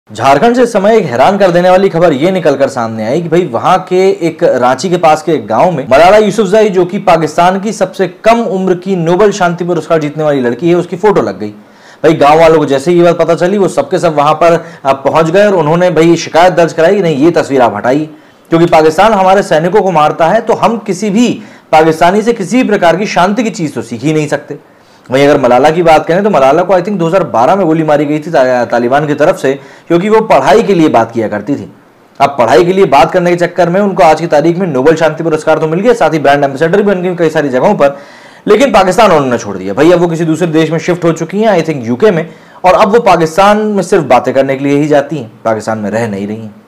झारखंड से इस समय एक हैरान कर देने वाली खबर ये निकलकर सामने आई कि भाई वहां के एक रांची के पास के एक गांव में मलाला यूसुफजई, जो कि पाकिस्तान की सबसे कम उम्र की नोबेल शांति पुरस्कार जीतने वाली लड़की है, उसकी फोटो लग गई। भाई गांव वालों को जैसे ये बात पता चली, वो सबके सब वहां पर पहुंच गए और उन्होंने भाई शिकायत दर्ज कराई कि नहीं, ये तस्वीर आप हटाइए, क्योंकि पाकिस्तान हमारे सैनिकों को मारता है तो हम किसी भी पाकिस्तानी से किसी भी प्रकार की शांति की चीज तो सीख ही नहीं सकते। वहीं अगर मलाला की बात करें तो मलाला को आई थिंक 2012 में गोली मारी गई थी तालिबान की तरफ से, क्योंकि वो पढ़ाई के लिए बात किया करती थी। अब पढ़ाई के लिए बात करने के चक्कर में उनको आज की तारीख में नोबेल शांति पुरस्कार तो मिल गया, साथ ही ब्रांड एम्बेसडर भी बन गई कई सारी जगहों पर, लेकिन पाकिस्तान उन्होंने छोड़ दिया। भाई अब वो किसी दूसरे देश में शिफ्ट हो चुकी हैं, आई थिंक यूके में, और अब वो पाकिस्तान में सिर्फ बातें करने के लिए ही जाती हैं, पाकिस्तान में रह नहीं रही हैं।